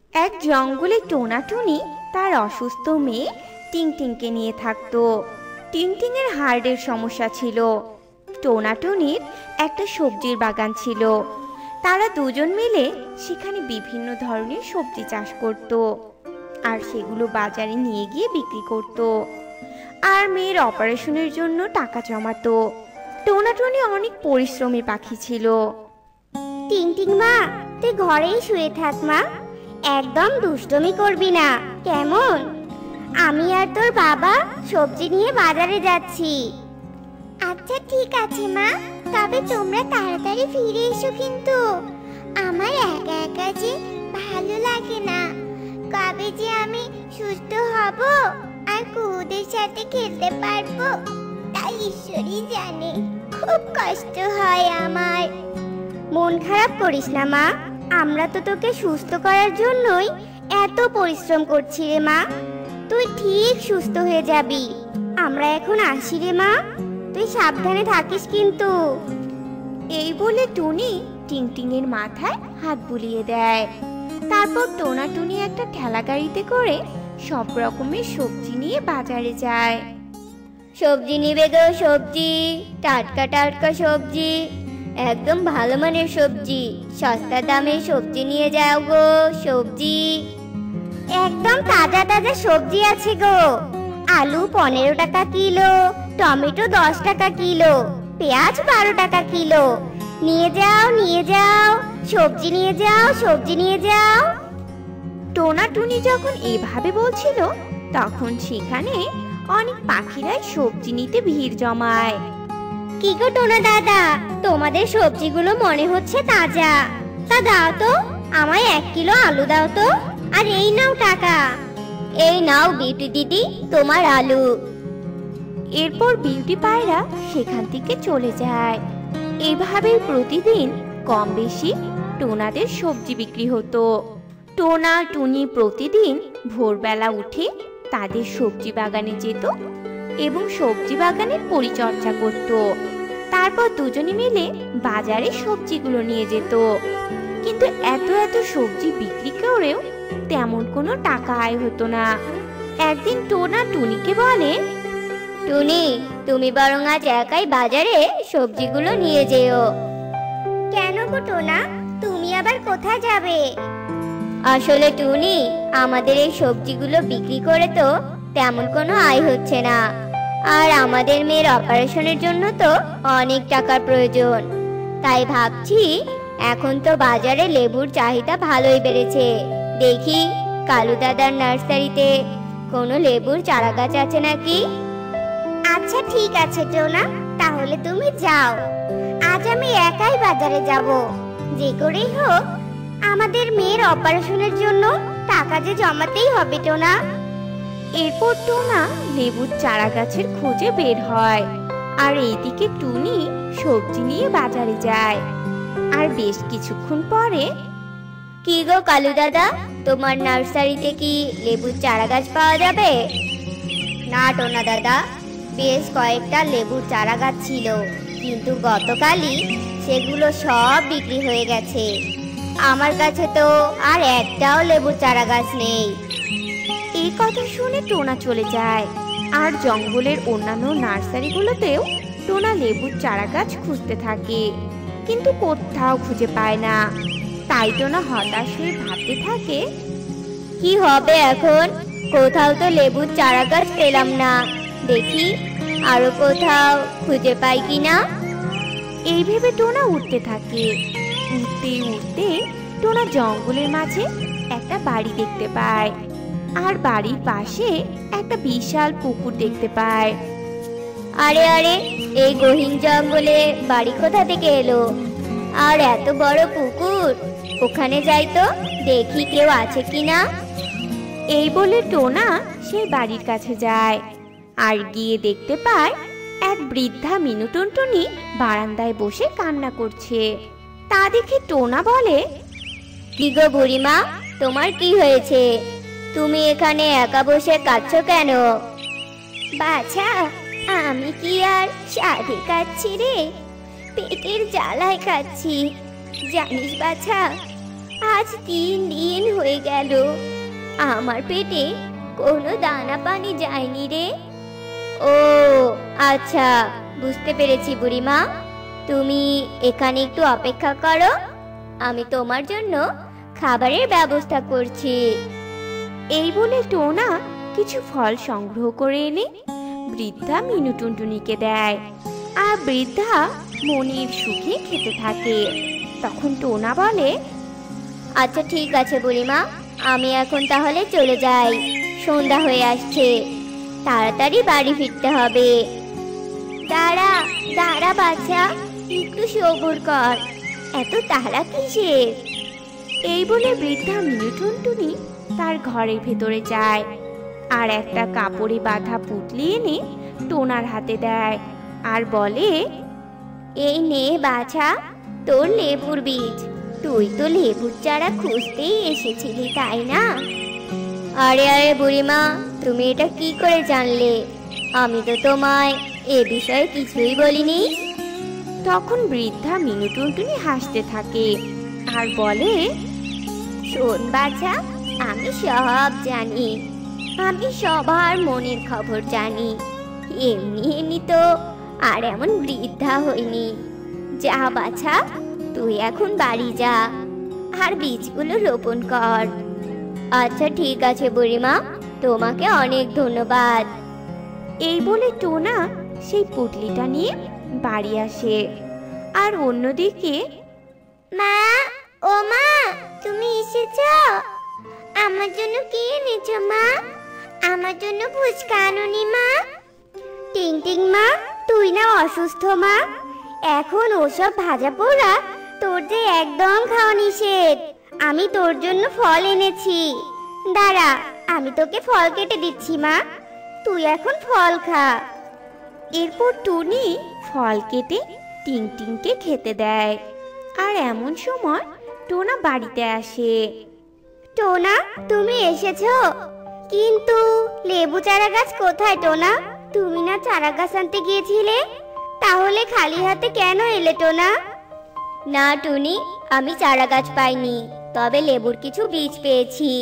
এক জঙ্গলে টোনাটুনি তার অসুস্থ মেয়ে টিংটিংকে নিয়ে থাকতো। টিংটিংয়ের হার্টের সমস্যা ছিল। টোনাটুনির একটা সবজির বাগান ছিল। তারা দুজন মিলে সেখানে বিভিন্ন ধরনের সবজি চাষ করত আর সেগুলো বাজারে নিয়ে গিয়ে বিক্রি করত আর মেয়ের অপারেশনের জন্য টাকা জমাতো। টোনাটুনি অনেক পরিশ্রমী পাখি ছিল। টিংটিং মা, তুই ঘরেই শুয়ে থাক মা, একদম দুষ্টুমি করবি না, কেমন? আমি আর তোর বাবা সবজি নিয়ে বাজারে যাচ্ছি। আচ্ছা ঠিক আছে মা, তবে তোমরা তাড়াতাড়ি ফিরে এসো কিন্তু। আমার একা একা যে ভালো লাগে না। কবে যে আমি সুস্থ হব আর কুকুরদের সাথে খেলতে পারবো তা ঈশ্বরই জানে। খুব কষ্ট হয় আমার। মন খারাপ করিস না মা, আমরা তো তোকে সুস্থ করার জন্যই এত পরিশ্রম করছি রে মা। তুই ঠিক সুস্থ হয়ে যাবি। আমরা এখন আসি রে মা, তুই সাবধানে থাকিস কিন্তু। এই বলে টুনি টিংটিংয়ের মাথায় হাত বুলিয়ে দেয়। তারপর টোনাটুনি একটা ঠেলা গাড়িতে করে সব রকমের সবজি নিয়ে বাজারে যায়। সবজি নিবে গো, সবজি, টাটকা টাটকা সবজি, একদম ভালো মানের সবজি, সস্তা দামে সবজি নিয়ে যাও গো, সবজি। একদম তাজা তাজা সবজি আছে গো। আলু 15 টাকা কিলো, টমেটো 10 টাকা কিলো, পেঁয়াজ 12 টাকা কিলো। নিয়ে যাও নিয়ে যাও, সবজি নিয়ে যাও, সবজি নিয়ে যাও। টোনাটুনি যখন এভাবে বলছিল তখন সেখানে অনেক পাখিরাই সবজি নিতে ভিড় জমায়। কি গো টোনা দাদা, তোমাদের সবজিগুলো মনে হচ্ছে তাজা। তা দাও তো, আমায় 1 কিলো আলু দাও তো। আর এই নাও টাকা। এই নাও বিউটি দিদি, তোমার আলু। এরপর বিউটি পায়রা সেখান থেকে চলে যায়। এভাবেই প্রতিদিন কম বেশি টোনাদের সবজি বিক্রি হতো। টোনা টুনি প্রতিদিন ভোরবেলা উঠে তাদের সবজি বাগানে যেত এবং সবজি বাগানের পরিচর্যা করত। তারপর দুজনে মিলে বাজারে সবজিগুলো নিয়ে যেত। কিন্তু এত এত সবজি বিক্রি করেও তেমন কোনো টাকা আয় হতো না। একদিন টোনা টুনিকে বলে, টুনি, তুমি বরং আজ একাই বাজারে সবজিগুলো নিয়ে যেও। কেন গো টোনা, তুমি আবার কোথায় যাবে? আসলে টুনি, আমাদের এই সবজিগুলো বিক্রি করে তো তেমন কোনো আয় হচ্ছে না। আর আমাদের মেয়ের অপারেশনের জন্য তো অনেক টাকার প্রয়োজন। তাই ভাবছি, এখন তো বাজারে লেবুর চাহিদা ভালোই বেড়েছে। দেখি কালু দাদার নার্সারিতে কোনো লেবুর চারা গাছ আছে নাকি। আচ্ছা ঠিক আছে টোনা, তাহলে তুমি যাও। আজ আমি একাই বাজারে যাব। যে করেই হোক আমাদের মেয়ের অপারেশনের জন্য টাকা যে জমাতেই হবে টোনা। এরপর টোনা লেবুর চারা গাছের খোঁজে বের হয় আর এইদিকে টুনি সবজি নিয়ে বাজারে যায়। আর বেশ কিছুক্ষণ পরে, কি গো কালু দাদা, তোমার নার্সারিতে কি লেবুর চারা গাছ পাওয়া যাবে? না টোনা দাদা, বেশ কয়েকটা লেবুর চারা গাছ ছিল, কিন্তু গতকালই সেগুলো সব বিক্রি হয়ে গেছে। আমার কাছে তো আর একটাও লেবুর চারা গাছ নেই। এই কথা শুনে টোনা চলে যায় আর জঙ্গলের অন্যান্য নার্সারিগুলোতেও টোনা লেবুর চারা গাছ খুঁজতে থাকে, কিন্তু কোথাও খুঁজে পায় না। তাই টোনা হতাশ হয়ে ভাবতে থাকে, কি হবে এখন? কোথাও তো লেবুর চারা গাছ পেলাম না। দেখি আরো কোথাও খুঁজে পাই কিনা। এই ভেবে টোনা উঠতে থাকে। উঠতে উঠতে টোনা জঙ্গলের মাঝে একটা বাড়ি দেখতে পায় আর বাড়ির পাশে একটা বিশাল পুকুর দেখতে পায়। আরে আরে, এই গহীন জঙ্গলে বাড়ি কোথা থেকে এলো? আর এত বড় পুকুর, ওখানে যাই তো, দেখি কেউ আছে কিনা। এই বলে টোনা সেই বাড়ির কাছে যায় আর গিয়ে দেখতে পায় এক বৃদ্ধা মিনুটুনটুনি বারান্দায় বসে কান্না করছে। তা দেখে টোনা বলে, কি গো বুড়িমা, তোমার কি হয়েছে? তুমি এখানে একা বসে কাঁদছো কেন? বাছা, আমি কি আর সাধে কাঁদছি রে, পেটের জ্বালায় কাঁদছি। জানিস বাছা, আজ 3 দিন হয়ে গেল, আমার পেটে কোনো দানা পানি যায়নি রে। ও আচ্ছা, বুঝতে পেরেছি বুড়িমা। তুমি এখানে একটু অপেক্ষা করো, আমি তোমার জন্য খাবারের ব্যবস্থা করছি। এই বলে টোনা কিছু ফল সংগ্রহ করে এনে বৃদ্ধা মিনু টুনটুনিকে দেয়, আর বৃদ্ধা মনের সুখে খেতে থাকে। তখন টোনা বলে, আচ্ছা ঠিক আছে বুড়িমা, আমি এখন তাহলে চলে যাই, সন্ধ্যা হয়ে আসছে, তাড়াতাড়ি বাড়ি ফিরতে হবে। দাঁড়া দাঁড়া বাছা, একটু সবুর কর, এত তাড়া কিসের? এই বলে বৃদ্ধা মিনু টুনটুনি তার ঘরের ভেতরে যায় আর একটা কাপড়ে বাঁধা পুঁটলি এনে টোনার হাতে দেয় আর বলে, এই নে বাছা, তোর লেবুর বীজ। তুই তো লেবুর চারা খুঁজতেই এসেছিলি, তাই না? আরে আরে বুড়িমা, তুমি এটা কি করে জানলে? আমি তো তোমায় এ বিষয়ে কিছুই বলিনি। তখন বৃদ্ধা মিনু টুনটুনি হাসতে থাকে আর বলে, শোন বাছা, আমি সব জানি, আমি সবার মনের খবর জানি। এমনি এমনি তো আর এমন বৃদ্ধা হইনি। যা বাছা, তুই এখন বাড়ি যা আর বীজগুলো রোপণ কর। আচ্ছা ঠিক আছে বুড়িমা, তোমাকে অনেক ধন্যবাদ। এই বলে টোনা সেই পুঁটলিটা নিয়ে বাড়ি আসে। আর অন্যদিকে, মা, ও মা, তুমি এসেছো? আমার জন্য কি এনেছো মা? আমার জন্য ফুচকা আনোনি মা? টিং টিং মা, তুই না অসুস্থ মা, এখন ওসব ভাজা পোড়া তোর যে একদম খাওয়া নিষেধ। আমি তোর জন্য ফল এনেছি, দাঁড়া আমি তোকে ফল কেটে দিচ্ছি মা, তুই এখন ফল খা। এরপর টুনি ফল কেটে টিং টিংকে খেতে দেয়। আর এমন সময় টোনা বাড়িতে আসে। টোনা, তুমি এসেছো? কিন্তু লেবু চারা গাছ কোথায় টোনা? তুমি না চারা গাছ আনতে গিয়েছিলে, তাহলে খালি হাতে কেন এলে টোনা? না টুনি, আমি চারা গাছ পাইনি, তবে লেবুর কিছু বীজ পেয়েছি।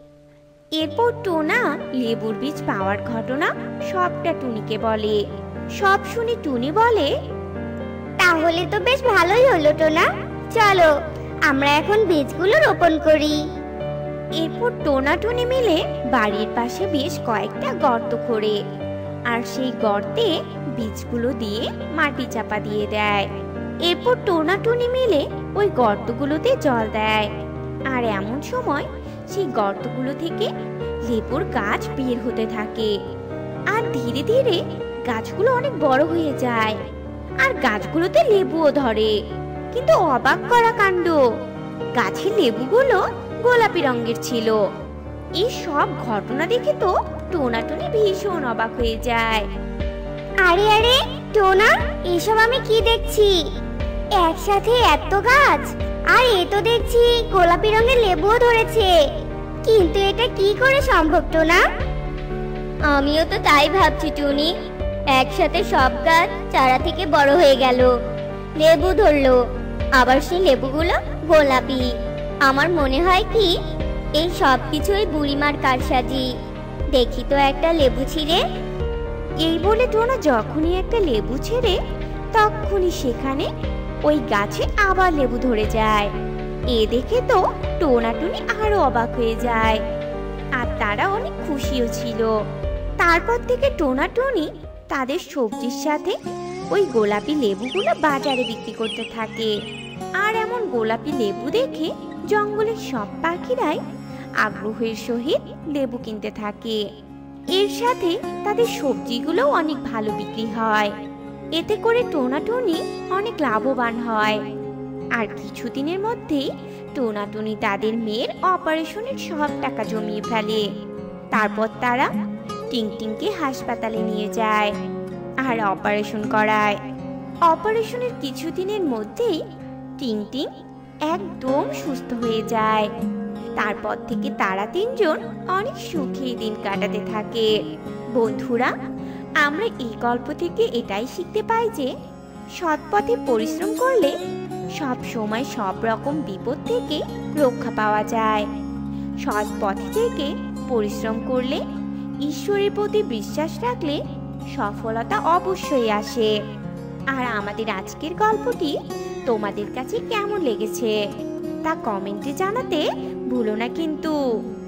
এরপর টোনা লেবুর বীজ পাওয়ার ঘটনা সবটা টুনিকে বলে। সব শুনে টুনি বলে, তাহলে তো বেশ ভালোই হলো টোনা, চলো আমরা এখন বীজগুলো রোপণ করি। এরপর টোনা টুনি মিলে বাড়ির পাশে বেশ কয়েকটা গর্ত খোঁড়ে আর সেই গর্তে বীজগুলো দিয়ে মাটি চাপা দিয়ে দেয়। এরপর টোনা টুনি মিলে ওই গর্তগুলোতে জল দেয়। আর এমন সময় সেই গর্তগুলো থেকে লেবুর গাছ বের হতে থাকে। আর ধীরে ধীরে গাছগুলো অনেক বড় হয়ে যায় আর গাছগুলোতে লেবুও ধরে। কিন্তু অবাক করা কাণ্ড, গাছের লেবুগুলো গোলাপি রঙের ছিল। এই সব ঘটনা দেখে তো টোনা টুনি ভীষণ অবাক হয়ে যায়। আরে আরে টোনা, এসব আমি কি দেখছি? একসাথে এত গাছ, আর এ তো দেখছি গোলাপি রঙের লেবুও ধরেছে, কিন্তু এটা কি করে সম্ভব টোনা? আমিও তো তাই ভাবছি টুনি, একসাথে সব গাছ চারা থেকে বড় হয়ে গেল, লেবু ধরলো, আবার সেই লেবুগুলো গোলাপি। আমার মনে হয় কি এই সব কিছুই বুড়িমার কারসাজি। দেখি তো একটা লেবু ছিঁড়ে। এই বলে টোনা যখনই একটা লেবু ছেড়ে তখনই সেখানে ওই গাছে আবার লেবু ধরে যায়। এ দেখে তো টোনা টুনি আরো অবাক হয়ে যায় আর তারা অনেক খুশিও ছিল। তারপর থেকে টোনা টুনি তাদের সবজির সাথে ওই গোলাপি লেবুগুলো বাজারে বিক্রি করতে থাকে। আর এমন গোলাপি লেবু দেখে জঙ্গলের সব পাখিরাই আগ্রহের সহিত লেবু কিনতে থাকে। এর সাথে তাদের সবজিগুলোও অনেক ভালো বিক্রি হয়। এতে করে টোনা টুনি অনেক লাভবান হয়। আর কিছুদিনের মধ্যেই টোনা টুনি তাদের মেয়ের অপারেশনের সব টাকা জমিয়ে ফেলে। তারপর তারা টিং টিংকে হাসপাতালে নিয়ে যায় আর অপারেশন করায়। অপারেশনের কিছুদিনের মধ্যেই টিং টিং একদম সুস্থ হয়ে যায়। তারপর থেকে তারা তিনজন অনেক সুখী দিন কাটাতে থাকে। বন্ধুরা, আমরা এই গল্প থেকে এটাই শিখতে পাই যে সৎ পথে পরিশ্রম করলে সব সময় সব রকম বিপদ থেকে রক্ষা পাওয়া যায়। সৎ পথে থেকে পরিশ্রম করলে, ঈশ্বরের প্রতি বিশ্বাস রাখলে সফলতা অবশ্যই আসে। আর আমাদের আজকের গল্পটি তোমাদের কাছে কেমন লেগেছে তা কমেন্টে জানাতে ভুলো না কিন্তু।